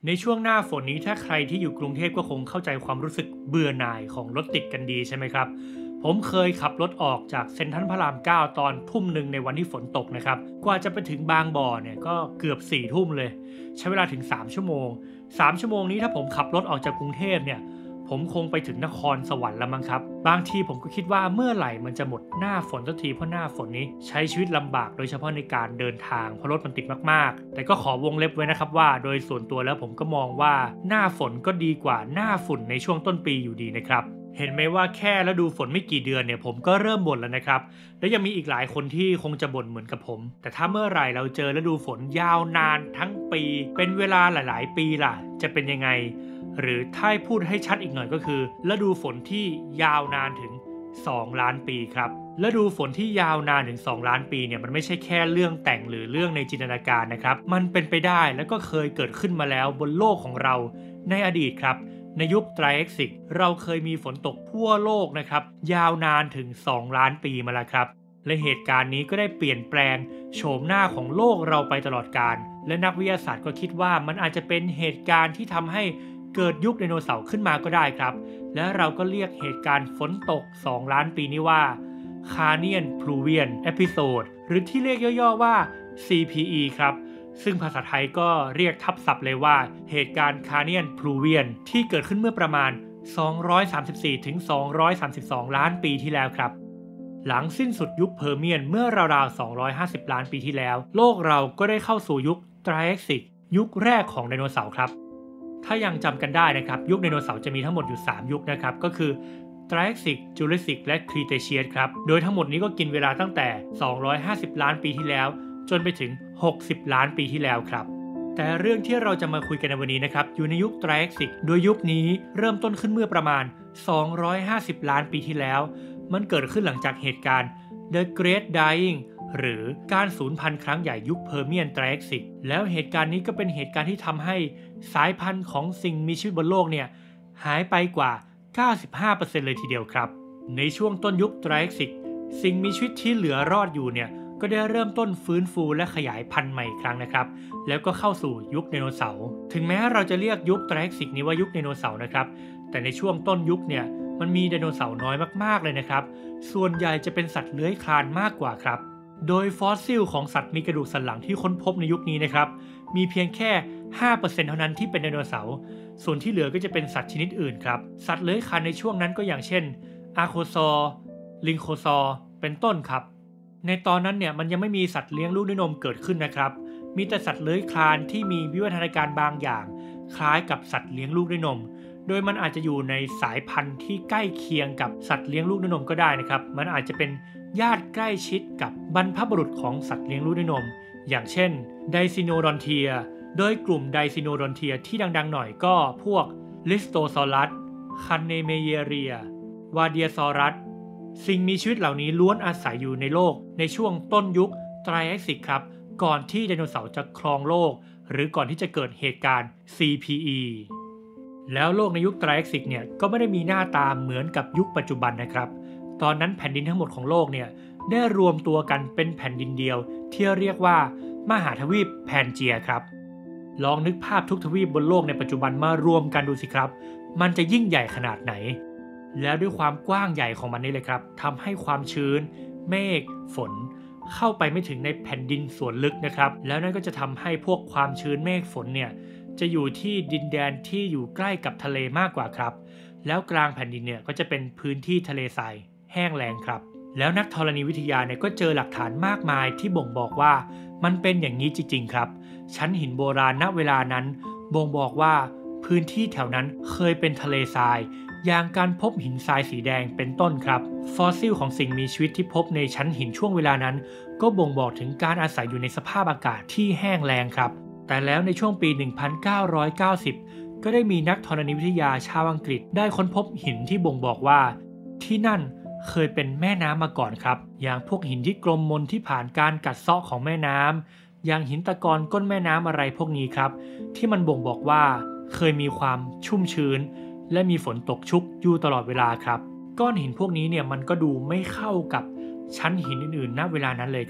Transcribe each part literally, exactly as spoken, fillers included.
ในช่วงหน้าฝนนี้ถ้าใครที่อยู่กรุงเทพก็คงเข้าใจความรู้สึกเบื่อหน่ายของรถติดกันดีใช่ไหมครับผมเคยขับรถออกจากเซ็นทรัลพระรามเก้าตอนทุ่มหนึ่งในวันที่ฝนตกนะครับกว่าจะไปถึงบางบ่อเนี่ยก็เกือบสี่ทุ่มเลยใช้เวลาถึงสามชั่วโมงสามชั่วโมงนี้ถ้าผมขับรถออกจากกรุงเทพเนี่ยผมคงไปถึงนครสวรรค์แล้วมั้งครับบางทีผมก็คิดว่าเมื่อไหร่มันจะหมดหน้าฝนสักทีเพราะหน้าฝนนี้ใช้ชีวิตลำบากโดยเฉพาะในการเดินทางเพราะรถมันติดมากๆแต่ก็ขอวงเล็บไว้นะครับว่าโดยส่วนตัวแล้วผมก็มองว่าหน้าฝนก็ดีกว่าหน้าฝุ่นในช่วงต้นปีอยู่ดีนะครับเห็นไหมว่าแค่ฤดูฝนไม่กี่เดือนเนี่ยผมก็เริ่มบ่นแล้วนะครับและยังมีอีกหลายคนที่คงจะบ่นเหมือนกับผมแต่ถ้าเมื่อไหร่เราเจอฤดูฝนยาวนานทั้งปีเป็นเวลาหลายๆปีล่ะจะเป็นยังไงหรือถ้าพูดให้ชัดอีกหน่อยก็คือฤดูฝนที่ยาวนานถึงสองล้านปีครับฤดูฝนที่ยาวนานถึงสองล้านปีเนี่ยมันไม่ใช่แค่เรื่องแต่งหรือเรื่องในจินตนาการนะครับมันเป็นไปได้และก็เคยเกิดขึ้นมาแล้วบนโลกของเราในอดีตครับในยุคไตรแอกซิกเราเคยมีฝนตกทั่วโลกนะครับยาวนานถึงสองล้านปีมาแล้วครับและเหตุการณ์นี้ก็ได้เปลี่ยนแปลงโฉมหน้าของโลกเราไปตลอดกาลและนักวิทยาศาสตร์ก็คิดว่ามันอาจจะเป็นเหตุการณ์ที่ทำให้เกิดยุคไดโนเสาร์ขึ้นมาก็ได้ครับและเราก็เรียกเหตุการณ์ฝนตกสองล้านปีนี้ว่า Carnian Pluvial Episode หรือที่เรียกย่อๆว่า ซี พี อี ครับซึ่งภาษาไทยก็เรียกทับศัพท์เลยว่าเหตุการณ์ Carnian Pluvial ที่เกิดขึ้นเมื่อประมาณสองร้อยสามสิบสี่ถึงสองร้อยสามสิบสองล้านปีที่แล้วครับหลังสิ้นสุดยุคเพอร์เมียนเมื่อราวๆสองร้อยห้าสิบล้านปีที่แล้วโลกเราก็ได้เข้าสู่ยุคไตรแอกซิกยุคแรกของไดโนเสาร์ครับถ้ายังจำกันได้นะครับยุคไดโนเสาร์จะมีทั้งหมดอยู่สามยุคนะครับก็คือไตรแอกซิก จูราสสิก และครีเทเชียสครับโดยทั้งหมดนี้ก็กินเวลาตั้งแต่สองร้อยห้าสิบล้านปีที่แล้วจนไปถึงหกสิบล้านปีที่แล้วครับแต่เรื่องที่เราจะมาคุยกันในวันนี้นะครับอยู่ในยุคไตรแอกซิกโดยยุคนี้เริ่มต้นขึ้นเมื่อประมาณสองร้อยห้าสิบล้านปีที่แล้วมันเกิดขึ้นหลังจากเหตุการณ์ The Great Dying หรือการสูญพันธุ์ครั้งใหญ่ยุคเพอร์เมียนไตรแอกซิกแล้วเหตุการณ์นี้ก็เป็นเหตุการณ์ที่ทำให้สายพันธุ์ของสิ่งมีชีวิตบนโลกเนี่ยหายไปกว่า เก้าสิบห้าเปอร์เซ็นต์ เลยทีเดียวครับในช่วงต้นยุคไตรแอกซิกสิ่งมีชีวิตที่เหลือรอดอยู่เนี่ยก็ได้เริ่มต้นฟื้นฟูและขยายพันธุ์ใหม่อีกครั้งนะครับแล้วก็เข้าสู่ยุคไดโนเสาร์ถึงแม้เราจะเรียกยุคไตรแอกซิกนี้ว่ายุคไดโนเสาร์นะครับแต่ในช่วงต้นยุคเนี่ยมันมีไดโนเสาร์น้อยมากๆเลยนะครับส่วนใหญ่จะเป็นสัตว์เลื้อยคลานมากกว่าครับโดยฟอสซิลของสัตว์มีกระดูกสันหลังที่ค้นพบในยุคนี้นะครับมีเพียงแค่ ห้าเปอร์เซ็นต์ เท่านั้นที่เป็นไดโนเสาร์ส่วนที่เหลือก็จะเป็นสัตว์ชนิดอื่นครับสัตว์เลื้อยคลานในช่วงนั้นก็อย่างเช่นอาโคซอร์ลิงโคซอร์เป็นต้นครับในตอนนั้นเนี่ยมันยังไม่มีสัตว์เลี้ยงลูกด้วยนมเกิดขึ้นนะครับมีแต่สัตว์เลื้อยคลานที่มีวิวัฒนาการบางอย่างคล้ายกับสัตว์เลี้ยงลูกด้วยนมโดยมันอาจจะอยู่ในสายพันธุ์ที่ใกล้เคียงกับสัตว์เลี้ยงลูกด้วยนมก็ได้นะครับมันอาจจะเป็นญาติใกล้ชิดกับบรรพบุรุษของสัตว์เลี้ยงลูกด้วยนมอย่างเช่นไดซิโนดอนเทียโดยกลุ่มไดซิโนดอนเทียที่ดังๆหน่อยก็พวกลิสโตซอรัสคันเนเมเยเรียวาเดียซอรัสสิ่งมีชีวิตเหล่านี้ล้วนอาศัยอยู่ในโลกในช่วงต้นยุคไตรแอกซิกครับก่อนที่ไดโนเสาร์จะครองโลกหรือก่อนที่จะเกิดเหตุการณ์ ซี พี อี แล้วโลกในยุคไตรแอกซิกเนี่ยก็ไม่ได้มีหน้าตาเหมือนกับยุคปัจจุบันนะครับตอนนั้นแผ่นดินทั้งหมดของโลกเนี่ยได้รวมตัวกันเป็นแผ่นดินเดียวที่เรียกว่ามหาทวีปแพนเจียครับลองนึกภาพทุกทวีปบนโลกในปัจจุบันมารวมกันดูสิครับมันจะยิ่งใหญ่ขนาดไหนแล้วด้วยความกว้างใหญ่ของมันนี่เลยครับทำให้ความชื้นเมฆฝนเข้าไปไม่ถึงในแผ่นดินส่วนลึกนะครับแล้วนั่นก็จะทำให้พวกความชื้นเมฆฝนเนี่ยจะอยู่ที่ดินแดนที่อยู่ใกล้กับทะเลมากกว่าครับแล้วกลางแผ่นดินเนี่ยก็จะเป็นพื้นที่ทะเลทรายแห้งแล้งครับแล้วนักธรณีวิทยาเนี่ยก็เจอหลักฐานมากมายที่บ่งบอกว่ามันเป็นอย่างนี้จริงๆครับชั้นหินโบราณณเวลานั้นบ่งบอกว่าพื้นที่แถวนั้นเคยเป็นทะเลทรายอย่างการพบหินทรายสีแดงเป็นต้นครับฟอสซิลของสิ่งมีชีวิตที่พบในชั้นหินช่วงเวลานั้นก็บ่งบอกถึงการอาศัยอยู่ในสภาพอากาศที่แห้งแล้งครับแต่แล้วในช่วงปี หนึ่งพันเก้าร้อยเก้าสิบ ก็ได้มีนักธรณีวิทยาชาวอังกฤษได้ค้นพบหินที่บ่งบอกว่าที่นั่นเคยเป็นแม่น้ำมาก่อนครับอย่างพวกหินที่กลมมนที่ผ่านการกัดเซาะของแม่น้ำอย่างหินตะกอนก้นแม่น้ำอะไรพวกนี้ครับที่มันบ่งบอกว่าเคยมีความชุ่มชื้นและมีฝนตกชุกอยู่ตลอดเวลาครับก้อนหินพวกนี้เนี่ยมันก็ดูไม่เข้ากับชั้นหินอื่นๆณเวลานั้นเลยครับ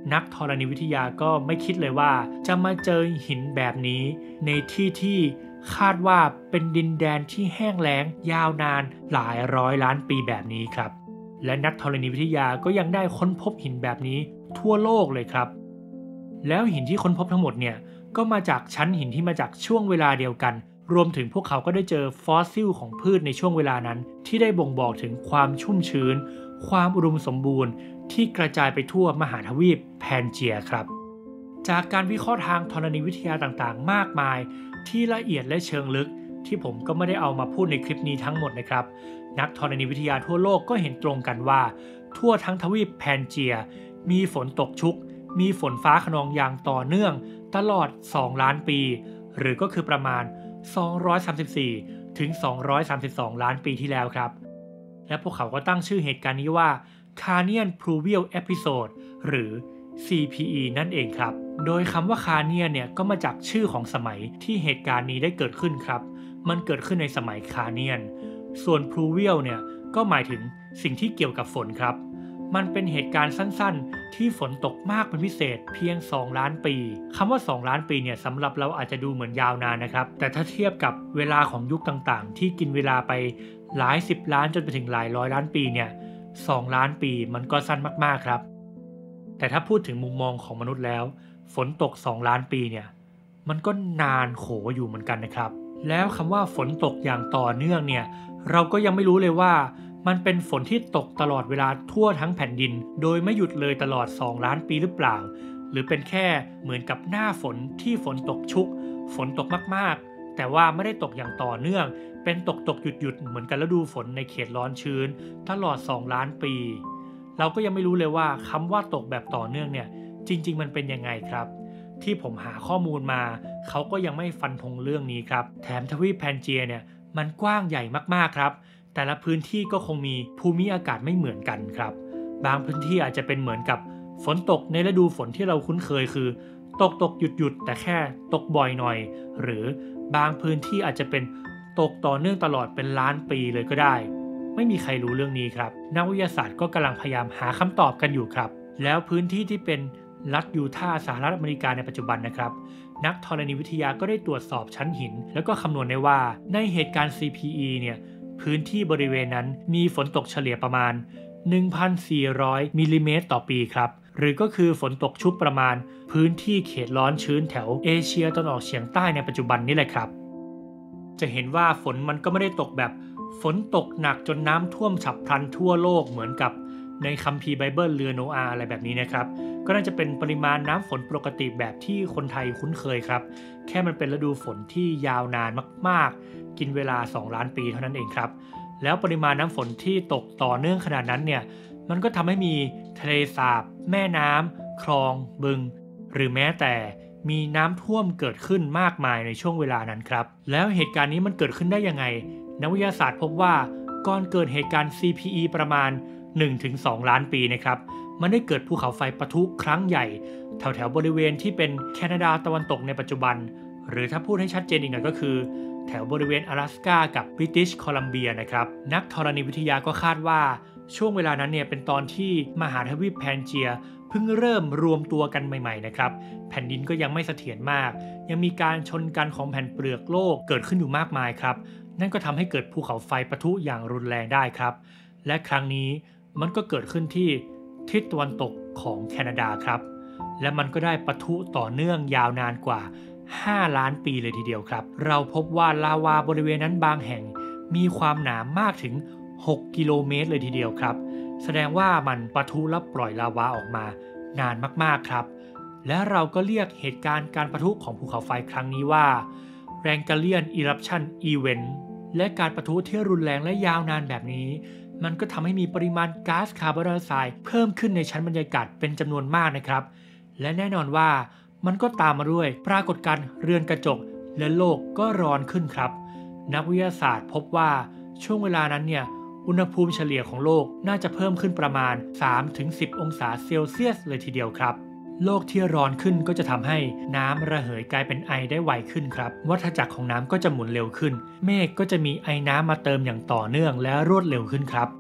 นักธรณีวิทยาก็ไม่คิดเลยว่าจะมาเจอหินแบบนี้ในที่ที่คาดว่าเป็นดินแดนที่แห้งแล้งยาวนานหลายร้อยล้านปีแบบนี้ครับและนักธรณีวิทยาก็ยังได้ค้นพบหินแบบนี้ทั่วโลกเลยครับแล้วหินที่ค้นพบทั้งหมดเนี่ยก็มาจากชั้นหินที่มาจากช่วงเวลาเดียวกันรวมถึงพวกเขาก็ได้เจอฟอสซิลของพืชในช่วงเวลานั้นที่ได้บ่งบอกถึงความชุ่มชื้นความอุดมสมบูรณ์ที่กระจายไปทั่วมหาทวีปแพนเจียครับจากการวิเคราะห์ทางธรณีวิทยาต่างๆมากมายที่ละเอียดและเชิงลึกที่ผมก็ไม่ได้เอามาพูดในคลิปนี้ทั้งหมดนะครับนักธรณีวิทยาทั่วโลกก็เห็นตรงกันว่าทั่วทั้งทวีปแพนเจียมีฝนตกชุกมีฝนฟ้าคะนองอย่างต่อเนื่องตลอดสองล้านปีหรือก็คือประมาณสองร้อยสามสิบสี่ถึงสองร้อยสามสิบสองล้านปีที่แล้วครับและพวกเขาก็ตั้งชื่อเหตุการณ์นี้ว่า Carnian Pluvial Episode หรือ ซี พี อี นั่นเองครับโดยคำว่า Carnian เนี่ยก็มาจากชื่อของสมัยที่เหตุการณ์นี้ได้เกิดขึ้นครับมันเกิดขึ้นในสมัย Carnian ส่วน Pluvial เนี่ยก็หมายถึงสิ่งที่เกี่ยวกับฝนครับมันเป็นเหตุการณ์สั้นๆที่ฝนตกมากเป็นพิเศษเพียงสองล้านปีคำว่าสองล้านปีเนี่ยสำหรับเราอาจจะดูเหมือนยาวนานนะครับแต่ถ้าเทียบกับเวลาของยุคต่างๆที่กินเวลาไปหลายสิบล้านจนไปถึงหลายร้อยล้านปีเนี่ยสองล้านปีมันก็สั้นมากๆครับแต่ถ้าพูดถึงมุมมองของมนุษย์แล้วฝนตกสองล้านปีเนี่ยมันก็นานโขอยู่เหมือนกันนะครับแล้วคำว่าฝนตกอย่างต่อเนื่องเนี่ยเราก็ยังไม่รู้เลยว่ามันเป็นฝนที่ตกตลอดเวลาทั่วทั้งแผ่นดินโดยไม่หยุดเลยตลอดสองล้านปีหรือเปล่าหรือเป็นแค่เหมือนกับหน้าฝนที่ฝนตกชุกฝนตกมากๆแต่ว่าไม่ได้ตกอย่างต่อเนื่องเป็นตกตกหยุดหยุดเหมือนกันฤดูฝนในเขตร้อนชื้นตลอดสองล้านปีเราก็ยังไม่รู้เลยว่าคำว่าตกแบบต่อเนื่องเนี่ยจริงๆมันเป็นยังไงครับที่ผมหาข้อมูลมาเขาก็ยังไม่ฟันธงเรื่องนี้ครับแถมทวีปแพนเจียเนี่ยมันกว้างใหญ่มากๆครับแต่ละพื้นที่ก็คงมีภูมิอากาศไม่เหมือนกันครับบางพื้นที่อาจจะเป็นเหมือนกับฝนตกในฤดูฝนที่เราคุ้นเคยคือตกตกหยุดหยุดแต่แค่ตกบ่อยหน่อยหรือบางพื้นที่อาจจะเป็นตกต่อเนื่องตลอดเป็นล้านปีเลยก็ได้ไม่มีใครรู้เรื่องนี้ครับนักวิทยาศาสตร์ก็กำลังพยายามหาคำตอบกันอยู่ครับแล้วพื้นที่ที่เป็นรัฐยูทาห์สหรัฐอเมริกาในปัจจุบันนะครับนักธรณีวิทยาก็ได้ตรวจสอบชั้นหินแล้วก็คำนวณได้ว่าในเหตุการณ์ ซี พี อี เนี่ยพื้นที่บริเวณนั้นมีฝนตกเฉลี่ยประมาณ หนึ่งพันสี่ร้อย มิลลิเมตรต่อปีครับหรือก็คือฝนตกชุกประมาณพื้นที่เขตร้อนชื้นแถวเอเชียตะวันออกเฉียงใต้ในปัจจุบันนี่แหละครับจะเห็นว่าฝนมันก็ไม่ได้ตกแบบฝนตกหนักจนน้ำท่วมฉับพลันทั่วโลกเหมือนกับในคัมภีร์ไบเบิลเรือโนอาห์อะไรแบบนี้นะครับก็น่าจะเป็นปริมาณน้ำฝนปกติแบบที่คนไทยคุ้นเคยครับแค่มันเป็นฤดูฝนที่ยาวนานมากๆกินเวลาสองล้านปีเท่านั้นเองครับแล้วปริมาณน้ำฝนที่ตกต่อเนื่องขนาดนั้นเนี่ยมันก็ทำให้มีทะเลสาบแม่น้ำคลองบึงหรือแม้แต่มีน้ำท่วมเกิดขึ้นมากมายในช่วงเวลานั้นครับแล้วเหตุการณ์นี้มันเกิดขึ้นได้ยังไงนักวิทยาศาสตร์พบว่าก่อนเกิดเหตุการณ์ ซี พี อี ประมาณ หนึ่งถึงสอง ล้านปีนะครับมันได้เกิดภูเขาไฟปะทุครั้งใหญ่แถวๆบริเวณที่เป็นแคนาดาตะวันตกในปัจจุบันหรือถ้าพูดให้ชัดเจนอีกหน่อยก็คือแถวบริเวณ阿拉斯ก้ากับบริติชโคลัมเบียนะครับนักธรณีวิทยาก็คาดว่าช่วงเวลานั้นเนี่ยเป็นตอนที่มหาทวีปแพนเจียเพิ่งเริ่มรวมตัวกันใหม่ๆนะครับแผ่นดินก็ยังไม่เสถียรมากยังมีการชนกันของแผ่นเปลือกโลกเกิดขึ้นอยู่มากมายครับนั่นก็ทำให้เกิดภูเขาไฟปะทุอย่างรุนแรงได้ครับและครั้งนี้มันก็เกิดขึ้นที่ทิศตะวันตกของแคนาดาครับและมันก็ได้ปะทุต่อเนื่องยาวนานกว่าห้าล้านปีเลยทีเดียวครับเราพบว่าลาวาบริเวณนั้นบางแห่งมีความหนามากถึงหกกิโลเมตรเลยทีเดียวครับแสดงว่ามันปะทุและปล่อยลาวาออกมานานมากๆครับและเราก็เรียกเหตุการณ์การปะทุของภูเขาไฟครั้งนี้ว่า Wrangelian Eruption Event และการปะทุที่รุนแรงและยาวนานแบบนี้มันก็ทำให้มีปริมาณก๊าซคาร์บอนไดออกไซด์เพิ่มขึ้นในชั้นบรรยากาศเป็นจำนวนมากนะครับและแน่นอนว่ามันก็ตามมาด้วยปรากฏการณ์เรือนกระจกและโลกก็ร้อนขึ้นครับนักวิทยาศาสตร์พบว่าช่วงเวลานั้นเนี่ยอุณหภูมิเฉลี่ยของโลกน่าจะเพิ่มขึ้นประมาณ สามถึงสิบ องศาเซลเซียสเลยทีเดียวครับโลกที่ร้อนขึ้นก็จะทำให้น้ำระเหยกลายเป็นไอได้ไวขึ้นครับวัฏจักรของน้ำก็จะหมุนเร็วขึ้นเมฆก็จะมีไอน้ำมาเติมอย่างต่อเนื่องและรวดเร็วขึ้นครับ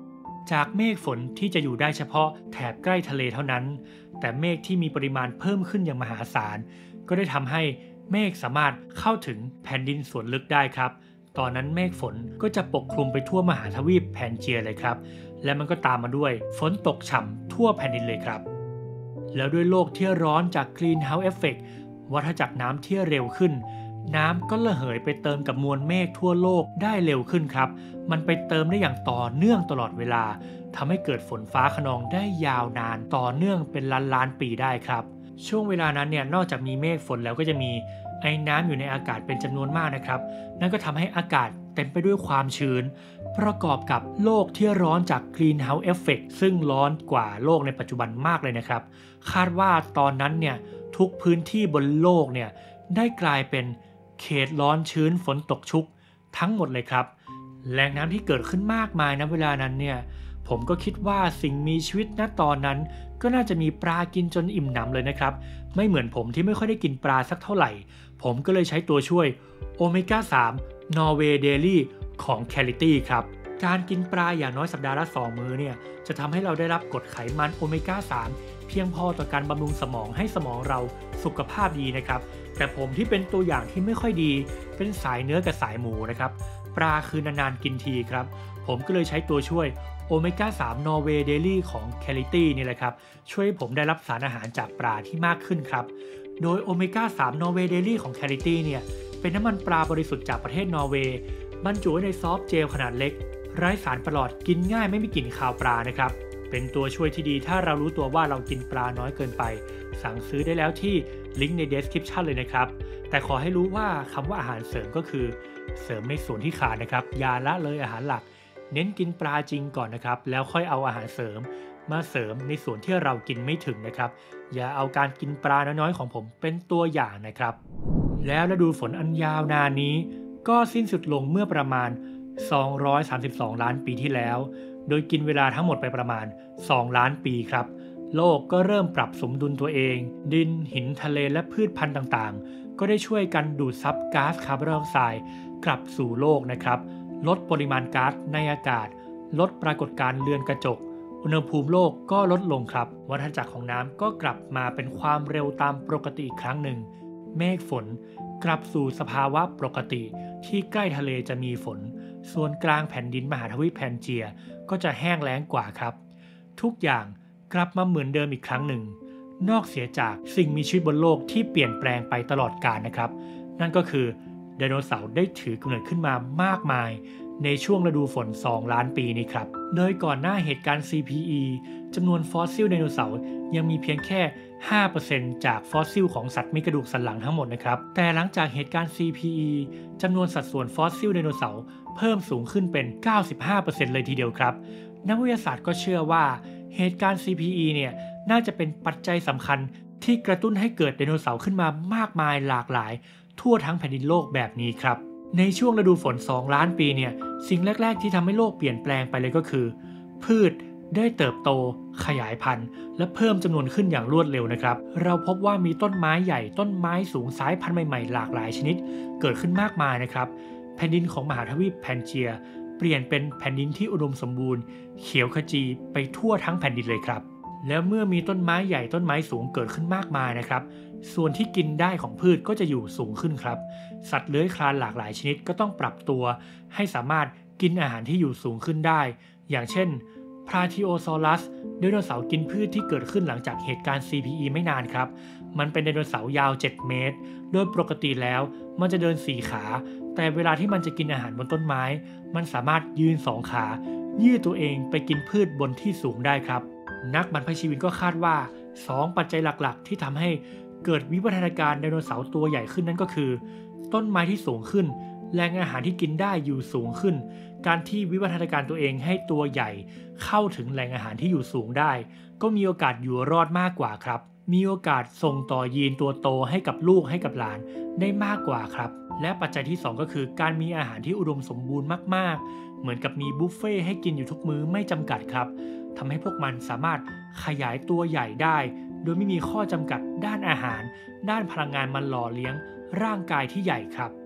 จากเมฆฝนที่จะอยู่ได้เฉพาะแถบใกล้ทะเลเท่านั้นแต่เมฆที่มีปริมาณเพิ่มขึ้นอย่างมหาศาลก็ได้ทำให้เมฆสามารถเข้าถึงแผ่นดินส่วนลึกได้ครับตอนนั้นเมฆฝนก็จะปกคลุมไปทั่วมหาทวีปแพนเจียเลยครับและมันก็ตามมาด้วยฝนตกฉ่ำทั่วแผ่นดินเลยครับแล้วด้วยโลกที่ร้อนจาก Greenhouse Effect วัฏจักรน้ำที่เร็วขึ้นน้ำก็ระเหยไปเติมกับมวลเมฆทั่วโลกได้เร็วขึ้นครับมันไปเติมได้อย่างต่อเนื่องตลอดเวลาทำให้เกิดฝนฟ้าคะนองได้ยาวนานต่อเนื่องเป็นล้านล้านปีได้ครับช่วงเวลานั้นเนี่ยนอกจากมีเมฆฝนแล้วก็จะมีไอ้น้ำอยู่ในอากาศเป็นจำนวนมากนะครับนั่นก็ทำให้อากาศเต็มไปด้วยความชื้นประกอบกับโลกที่ร้อนจาก Greenhouse Effect ซึ่งร้อนกว่าโลกในปัจจุบันมากเลยนะครับคาดว่าตอนนั้นเนี่ยทุกพื้นที่บนโลกเนี่ยได้กลายเป็นเขตร้อนชื้นฝนตกชุกทั้งหมดเลยครับแหล่งน้ำที่เกิดขึ้นมากมายณเวลานั้นเนี่ยผมก็คิดว่าสิ่งมีชีวิตณตอนนั้นก็น่าจะมีปลากินจนอิ่มหนำเลยนะครับไม่เหมือนผมที่ไม่ค่อยได้กินปลาสักเท่าไหร่ผมก็เลยใช้ตัวช่วยโอเมก้าสาม Norway Daily ของ Quality ครับการกินปลาอย่างน้อยสัปดาห์ละสองมื้อเนี่ยจะทำให้เราได้รับกรดไขมันโอเมก้าสามเพียงพอต่อการบำรุงสมองให้สมองเราสุขภาพดีนะครับแต่ผมที่เป็นตัวอย่างที่ไม่ค่อยดีเป็นสายเนื้อกับสายหมูนะครับปลาคือนานๆกินทีครับผมก็เลยใช้ตัวช่วยโอเมก้าสาม Norway Daily ของ Quality นี่แหละครับช่วยให้ผมได้รับสารอาหารจากปลาที่มากขึ้นครับโดยโอเมก้าสาม Norway Daily ของ Quality เนี่ยเป็นน้ำมันปลาบริสุทธิ์จากประเทศนอร์เวย์บรรจุไว้ในซอฟต์เจลขนาดเล็กไร้สารประหลอดกินง่ายไม่มีกลิ่นคาวปลานะครับเป็นตัวช่วยที่ดีถ้าเรารู้ตัวว่าเรากินปลาน้อยเกินไปสั่งซื้อได้แล้วที่ลิงก์ใน description เลยนะครับแต่ขอให้รู้ว่าคำว่าอาหารเสริมก็คือเสริมในส่วนที่ขาดนะครับอย่าละเลยอาหารหลักเน้นกินปลาจริงก่อนนะครับแล้วค่อยเอาอาหารเสริมมาเสริมในส่วนที่เรากินไม่ถึงนะครับอย่าเอาการกินปลาน้อยๆของผมเป็นตัวอย่างนะครับแล้วฤดูฝนอันยาวนานนี้ก็สิ้นสุดลงเมื่อประมาณสองร้อยสามสิบสองล้านปีที่แล้วโดยกินเวลาทั้งหมดไปประมาณสองล้านปีครับโลกก็เริ่มปรับสมดุลตัวเองดินหินทะเลและพืชพันธุ์ต่างๆก็ได้ช่วยกันดูดซับก๊าซคาร์บอนไดออกไซด์กลับสู่โลกนะครับลดปริมาณก๊าซในอากาศลดปรากฏการณ์เรือนกระจกอุณหภูมิโลกก็ลดลงครับวัฏจักรของน้ำก็กลับมาเป็นความเร็วตามปกติอีกครั้งหนึ่งเมฆฝนกลับสู่สภาวะปกติที่ใกล้ทะเลจะมีฝนส่วนกลางแผ่นดินมหาทวีปแพนเจียก็จะแห้งแล้งกว่าครับทุกอย่างกลับมาเหมือนเดิมอีกครั้งหนึ่งนอกเสียจากสิ่งมีชีวิตบนโลกที่เปลี่ยนแปลงไปตลอดกาลนะครับนั่นก็คือไดโนเสาร์ได้ถือกำเนิดขึ้นมามากมายในช่วงฤดูฝนสองล้านปีนี้ครับโดยก่อนหน้าเหตุการณ์ ซี พี อี จำนวนฟอสซิลไดโนเสาร์ยังมีเพียงแค่ ห้าเปอร์เซ็นต์ จากฟอสซิลของสัตว์มีกระดูกสันหลังทั้งหมดนะครับแต่หลังจากเหตุการณ์ ซี พี อี จำนวนสัดส่วนฟอสซิลไดโนเสาร์เพิ่มสูงขึ้นเป็น เก้าสิบห้าเปอร์เซ็นต์ เลยทีเดียวครับนักวิทยาศาสตร์ก็เชื่อว่าเหตุการณ์ ซี พี อี เนี่ยน่าจะเป็นปัจจัยสำคัญที่กระตุ้นให้เกิดไดโนเสาร์ขึ้นมามากมายหลากหลายทั่วทั้งแผ่นดินโลกแบบนี้ครับในช่วงฤดูฝนสองล้านปีเนี่ยสิ่งแรกๆที่ทำให้โลกเปลี่ยนแปลงไปเลยก็คือพืชได้เติบโตขยายพันธุ์และเพิ่มจำนวนขึ้นอย่างรวดเร็วนะครับเราพบว่ามีต้นไม้ใหญ่ต้นไม้สูงสายพันธุ์ใหม่ๆหลากหลายชนิดเกิดขึ้นมากมายนะครับแผ่นดินของมหาทวีปแพนเจียเปลี่ยนเป็นแผ่นดินที่อุดมสมบูรณ์เขียวขจีไปทั่วทั้งแผ่นดินเลยครับแล้วเมื่อมีต้นไม้ใหญ่ต้นไม้สูงเกิดขึ้นมากมายนะครับส่วนที่กินได้ของพืชก็จะอยู่สูงขึ้นครับสัตว์เลื้อยคลานหลากหลายชนิดก็ต้องปรับตัวให้สามารถกินอาหารที่อยู่สูงขึ้นได้อย่างเช่นพราธิโอซอรัสไดโนเสาร์กินพืชที่เกิดขึ้นหลังจากเหตุการณ์ ซี พี อี ไม่นานครับมันเป็นไดโนเสาร์ยาวเจ็ดเมตรโดยปกติแล้วมันจะเดินสี่ขาแต่เวลาที่มันจะกินอาหารบนต้นไม้มันสามารถยืนสองขายืดตัวเองไปกินพืชบนที่สูงได้ครับนักบรรพชีวินก็คาดว่าสองปัจจัยหลักๆที่ทำให้เกิดวิวัฒนาการไดโนเสาร์ตัวใหญ่ขึ้นนั่นก็คือต้นไม้ที่สูงขึ้นแหล่งอาหารที่กินได้อยู่สูงขึ้นการที่วิวัฒนาการตัวเองให้ตัวใหญ่เข้าถึงแหล่งอาหารที่อยู่สูงได้ก็มีโอกาสอยู่รอดมากกว่าครับมีโอกาสส่งต่อยีนตัวโตให้กับลูกให้กับหลานได้มากกว่าครับและปัจจัยที่สองก็คือการมีอาหารที่อุดมสมบูรณ์มากๆเหมือนกับมีบุฟเฟ่ให้กินอยู่ทุกมื้อไม่จำกัดครับทำให้พวกมันสามารถขยายตัวใหญ่ได้โดยไม่มีข้อจำกัดด้านอาหารด้านพลังงานมาหล่อเลี้ยงร่างกายที่ใหญ่ครับ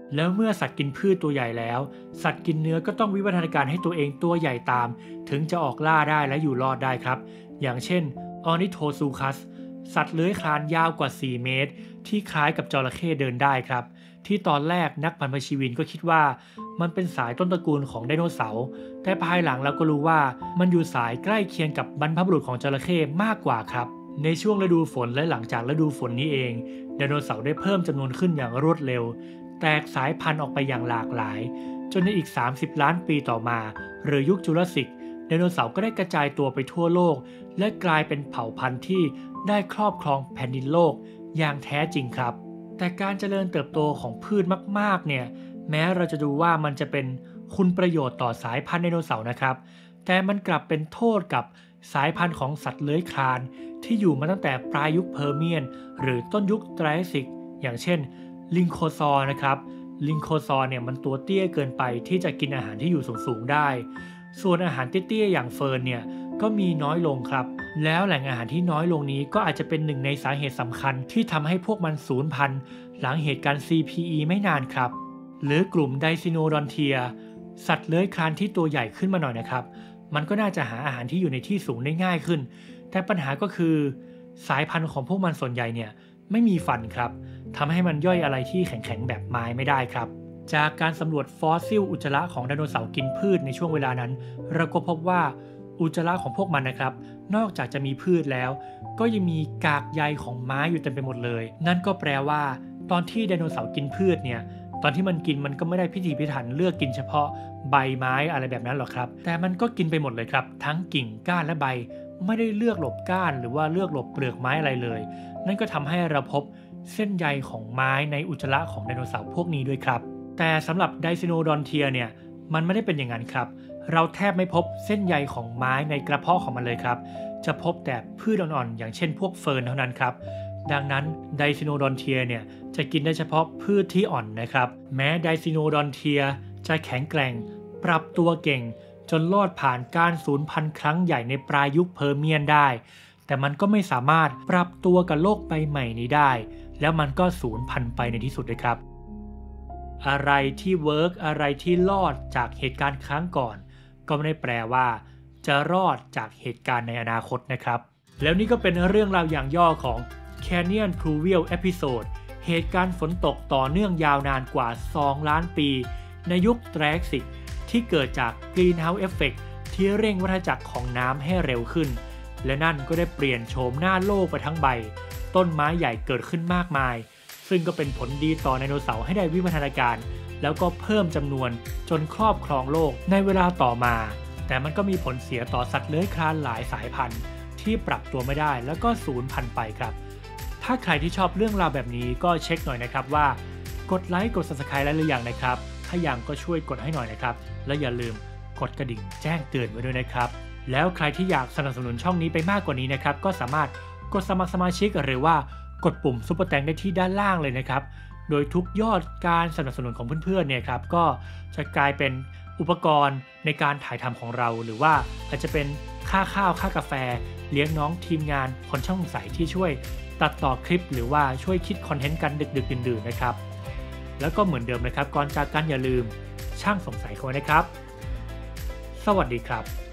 แล้วเมื่อสัตว์กินพืชตัวใหญ่แล้วสัตว์กินเนื้อก็ต้องวิวัฒนาการให้ตัวเองตัวใหญ่ตามถึงจะออกล่าได้และอยู่รอดได้ครับอย่างเช่นออร์นิโทซูคัสสัตว์เลื้อยคลานยาวกว่าสี่เมตรที่คล้ายกับจระเข้เดินได้ครับที่ตอนแรกนักบรรพชีวินก็คิดว่ามันเป็นสายต้นตระกูลของไดโนเสาร์แต่ภายหลังเราก็รู้ว่ามันอยู่สายใกล้เคียงกับบรรพบุรุษของจระเข้มากกว่าครับในช่วงฤดูฝนและหลังจากฤดูฝนนี้เองไดโนเสาร์ได้เพิ่มจำนวนขึ้นอย่างรวดเร็วแตกสายพันธุ์ออกไปอย่างหลากหลายจนในอีกสามสิบล้านปีต่อมาหรือยุคจูราสสิกไดโนเสาร์ก็ได้กระจายตัวไปทั่วโลกและกลายเป็นเผ่าพันธุ์ที่ได้ครอบครองแผ่นดินโลกอย่างแท้จริงครับแต่การเจริญเติบโตของพืชมากๆเนี่ยแม้เราจะดูว่ามันจะเป็นคุณประโยชน์ต่อสายพันธุ์ไดโนเสาร์นะครับแต่มันกลับเป็นโทษกับสายพันธุ์ของสัตว์เลื้อยคลานที่อยู่มาตั้งแต่ปลายยุคเพอร์เมียนหรือต้นยุคไทรแอสซิกอย่างเช่นลิงโคซอร์นะครับลิงโคซอร์เนี่ยมันตัวเตี้ยเกินไปที่จะกินอาหารที่อยู่สูงๆได้ส่วนอาหารเตี้ยๆอย่างเฟิร์นเนี่ยก็มีน้อยลงครับแล้วแหล่งอาหารที่น้อยลงนี้ก็อาจจะเป็นหนึ่งในสาเหตุสำคัญที่ทำให้พวกมันสูญพันธุ์หลังเหตุการณ์ ซี พี อี ไม่นานครับหรือกลุ่มไดซิโนดอนเทียสัตว์เลื้อยคลานที่ตัวใหญ่ขึ้นมาหน่อยนะครับมันก็น่าจะหาอาหารที่อยู่ในที่สูงได้ง่ายขึ้นแต่ปัญหาก็คือสายพันธุ์ของพวกมันส่วนใหญ่เนี่ยไม่มีฟันครับทำให้มันย่อยอะไรที่แข็งๆแบบไม้ไม่ได้ครับจากการสำรวจฟอสซิลอุจจาระของไดโนเสาร์กินพืชในช่วงเวลานั้นเราก็พบว่าอุจจาระของพวกมันนะครับนอกจากจะมีพืชแล้วก็ยังมีกากใยของไม้อยู่เต็มไปหมดเลยนั่นก็แปลว่าตอนที่ไดโนเสาร์กินพืชเนี่ยตอนที่มันกินมันก็ไม่ได้พิถีพิถันเลือกกินเฉพาะใบไม้อะไรแบบนั้นหรอกครับแต่มันก็กินไปหมดเลยครับทั้งกิ่งก้านและใบไม่ได้เลือกหลบก้านหรือว่าเลือกหลบเปลือกไม้อะไรเลยนั่นก็ทำให้เราพบเส้นใยของไม้ในอุจจาระของไดโนเสาร์พวกนี้ด้วยครับแต่สำหรับไดซิโนดอนเทียเนี่ยมันไม่ได้เป็นอย่างนั้นครับเราแทบไม่พบเส้นใยของไม้ในกระเพาะของมันเลยครับจะพบแต่พืชอ่อนๆอย่างเช่นพวกเฟิร์นเท่านั้นครับดังนั้นไดซิโนดอนเทียเนี่ยจะกินได้เฉพาะพืชที่อ่อนนะครับแม้ไดซิโนดอนเทียจะแข็งแกร่งปรับตัวเก่งจนรอดผ่านการสูญพันธุ์ครั้งใหญ่ในปลายยุคเพอร์เมียนได้แต่มันก็ไม่สามารถปรับตัวกับโลกใบใหม่นี้ได้แล้วมันก็สูญพันธุ์ไปในที่สุดเลยครับอะไรที่เวิร์กอะไรที่รอดจากเหตุการณ์ครั้งก่อนก็ไม่ได้แปลว่าจะรอดจากเหตุการณ์ในอนาคตนะครับแล้วนี่ก็เป็นเรื่องราวอย่างย่อของ Canyon Pluvial Episode เหตุการณ์ฝนตกต่อเนื่องยาวนานกว่าสองล้านปีในยุคไทรแอสซิกที่เกิดจาก Greenhouse Effect ที่เร่งวัฏจักรของน้ำให้เร็วขึ้นและนั่นก็ได้เปลี่ยนโฉมหน้าโลกไปทั้งใบต้นไม้ใหญ่เกิดขึ้นมากมายซึ่งก็เป็นผลดีต่อไดโนเสาร์ให้ได้วิวัฒนาการแล้วก็เพิ่มจำนวนจนครอบครองโลกในเวลาต่อมาแต่มันก็มีผลเสียต่อสัตว์เลื้อยคลานหลายสายพันธุ์ที่ปรับตัวไม่ได้แล้วก็สูญพันธุ์ไปครับถ้าใครที่ชอบเรื่องราวแบบนี้ก็เช็คหน่อยนะครับว่ากดไลค์กด ซับสไครบ์ แล้วหรือยังนะครับถ้ายังก็ช่วยกดให้หน่อยนะครับและอย่าลืมกดกระดิ่งแจ้งเตือนไว้ด้วยนะครับแล้วใครที่อยากสนับสนุนช่องนี้ไปมากกว่านี้นะครับก็สามารถกดสมัครสมาชิกหรือว่ากดปุ่มซุปเปอร์แตงได้ที่ด้านล่างเลยนะครับโดยทุกยอดการสนับสนุนของเพื่อนๆเนี่ยครับก็จะกลายเป็นอุปกรณ์ในการถ่ายทำของเราหรือว่าอาจจะเป็นค่าข้าวค่ากาแฟเลี้ยงน้องทีมงานคนช่องสงสัยที่ช่วยตัดต่อคลิปหรือว่าช่วยคิดคอนเทนต์กันดึกๆดื่นๆนะครับแล้วก็เหมือนเดิมนะครับก่อนจากกันอย่าลืมช่างสงสัยเขานะครับสวัสดีครับ